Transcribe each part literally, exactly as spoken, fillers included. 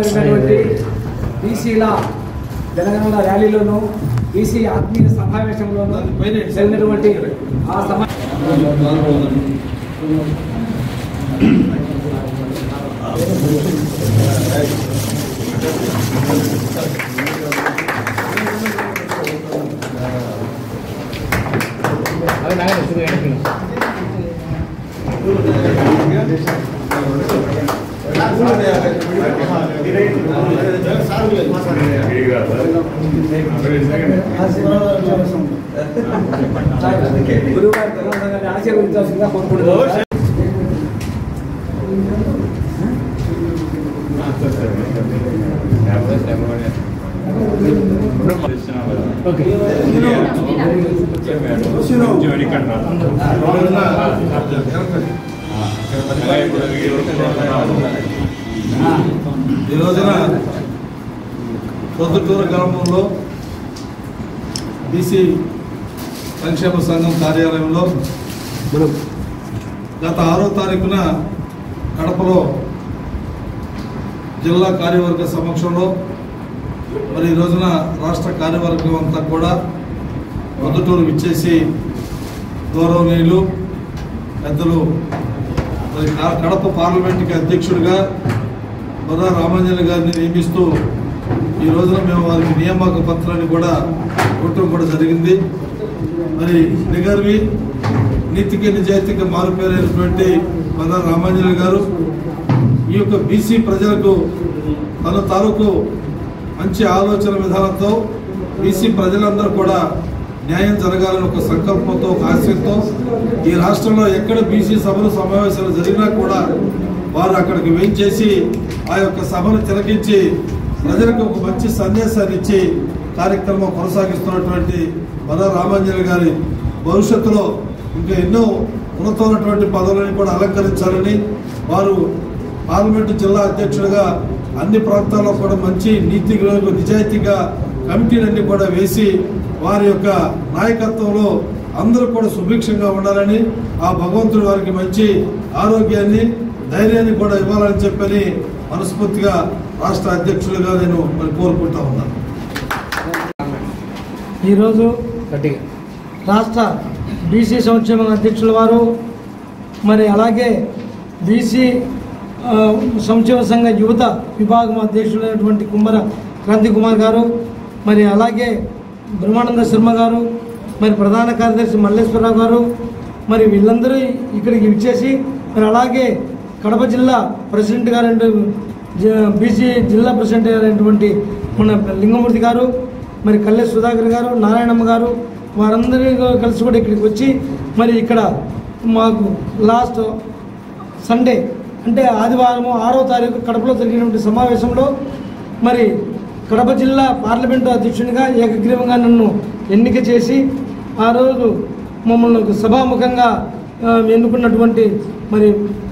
జరిగినటువంటి బీసీల తెలంగాణ ర్యాలీలోనూ బీసీ ఆత్మీయ సమావేశంలోనూ జరిగినటువంటి ఆ సమా గురువారి ఆశీర్వదించాల్సిందిగా కోరుకుంటున్నాను. ఈ రోజున ప్రొద్దుటూరు గ్రామంలో బీసీ సంక్షేమ సంఘం కార్యాలయంలో గత ఆరో తారీఖున కడపలో జిల్లా కార్యవర్గ సమక్షంలో మరి ఈ రోజున రాష్ట్ర కార్యవర్గం అంతా కూడా ప్రొద్దుటూరు విచ్చేసి గౌరవనీయులు పెద్దలు మరి కడప పార్లమెంటుకి అధ్యక్షుడిగా బొర్రా రామాంజలి గారిని నియమిస్తూ ఈ రోజున మేము వారికి నియామక పత్రాన్ని కూడా ఇవ్వటం కూడా జరిగింది. మరి నిగర్వి నీతికి నిజాయితీకి మారుపేరైనటువంటి బొర్రా రామాంజలి గారు ఈ యొక్క బీసీ ప్రజలకు తన తాలూకు మంచి ఆలోచన విధానంతో బీసీ ప్రజలందరూ కూడా న్యాయం జరగాలని ఒక సంకల్పంతో ఒక ఆశయంతో ఈ రాష్ట్రంలో ఎక్కడ బీసీ సభలు సమావేశాలు జరిగినా కూడా వారు అక్కడికి వేయించేసి ఆ యొక్క సభను తిలకించి ప్రజలకు ఒక మంచి సందేశాన్ని ఇచ్చి కార్యక్రమం కొనసాగిస్తున్నటువంటి బొర్రా రామాంజలి గారి భవిష్యత్తులో ఇంకా ఎన్నో ఉన్నతమైనటువంటి పదవులను కూడా అలంకరించాలని వారు పార్లమెంటు జిల్లా అధ్యక్షుడిగా అన్ని ప్రాంతాల్లో కూడా మంచి నీతి నిజాయితీగా కమిటీలన్నీ కూడా వేసి వారి యొక్క నాయకత్వంలో అందరూ కూడా సుభిక్షంగా ఉండాలని ఆ భగవంతుడు వారికి మంచి ఆరోగ్యాన్ని ధైర్యాన్ని కూడా ఇవ్వాలని చెప్పని మనస్ఫూర్తిగా రాష్ట్ర అధ్యక్షులుగా నేను మరి కోరుకుంటా ఉన్నాను. ఈరోజు రాష్ట్ర బీసీ సంక్షేమ అధ్యక్షుల వారు మరి అలాగే బీసీ సంక్షేమ సంఘ యువత విభాగం అధ్యక్షులైనటువంటి కుమ్మర క్రాంతి కుమార్ గారు, మరి అలాగే బ్రహ్మానంద శర్మ గారు, మరి ప్రధాన కార్యదర్శి మల్లేశ్వరరావు గారు, మరి వీళ్ళందరూ ఇక్కడికి విచ్చేసి మరి అలాగే కడప జిల్లా ప్రెసిడెంట్ గారు బీసీ జిల్లా ప్రెసిడెంట్ అయినటువంటి మన లింగమూర్తి గారు, మరి కల్లె సుధాకర్ గారు, నారాయణమ్మ గారు, వారందరూ కలిసి కూడా ఇక్కడికి వచ్చి మరి ఇక్కడ మాకు లాస్ట్ సండే అంటే ఆదివారం ఆరో తారీఖు కడపలో జరిగినటువంటి సమావేశంలో మరి కడప జిల్లా పార్లమెంటు అధ్యక్షునిగా ఏకగ్రీవంగా నన్ను ఎన్నిక చేసి ఆ రోజు మమ్మల్ని సభాముఖంగా ఎన్నుకున్నటువంటి మరి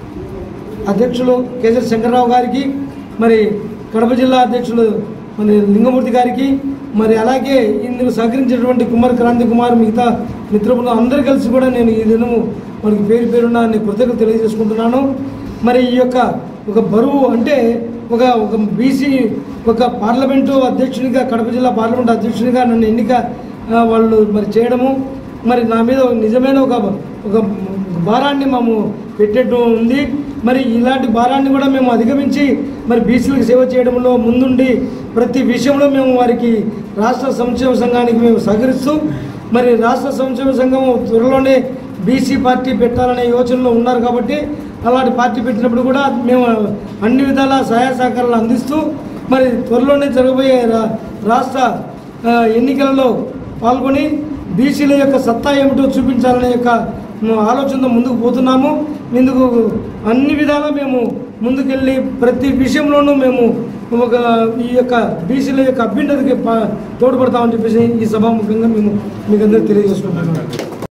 అధ్యక్షులు కేసరి శంకర్రావు గారికి, మరి కడప జిల్లా అధ్యక్షులు మరి లింగమూర్తి గారికి, మరి అలాగే ఇందుకు సహకరించినటువంటి కుమార్ క్రాంతి కుమార్ మిగతా మిత్రులు అందరూ కలిసి కూడా నేను ఈ దినము మనకి పేరు పేరున్న కృతజ్ఞతలు తెలియజేసుకుంటున్నాను. మరి ఈ యొక్క ఒక బరువు అంటే ఒక ఒక బీసీ ఒక పార్లమెంటు అధ్యక్షునిగా కడప జిల్లా పార్లమెంటు అధ్యక్షునిగా నన్ను ఎన్నిక వాళ్ళు మరి చేయడము మరి నా మీద నిజమైన ఒక ఒక భారాన్ని మేము పెట్టేట్టు ఉంది. మరి ఇలాంటి భారాన్ని కూడా మేము అధిగమించి మరి బీసీలకు సేవ చేయడంలో ముందుండి ప్రతి విషయంలో మేము వారికి రాష్ట్ర సంక్షేమ సంఘానికి మేము సహకరిస్తూ మరి రాష్ట్ర సంక్షేమ సంఘం త్వరలోనే బీసీ పార్టీ పెట్టాలనే యోచనలో ఉన్నారు కాబట్టి అలాంటి పార్టీ పెట్టినప్పుడు కూడా మేము అన్ని విధాల సహాయ సహకారాలు అందిస్తూ మరి త్వరలోనే జరగబోయే రాష్ట్ర ఎన్నికలలో పాల్గొని బీసీల యొక్క సత్తా ఏమిటో చూపించాలనే యొక్క ఆలోచనతో ముందుకు పోతున్నాము. ఇందుకు అన్ని విధాలా మేము ముందుకెళ్ళి ప్రతి విషయంలోనూ మేము ఒక ఈ యొక్క బీసీల యొక్క అభ్యున్నతికి తోడ్పడతామని చెప్పేసి ఈ సభాముఖంగా మేము మీకు అందరికీ తెలియజేసుకుంటున్నాము.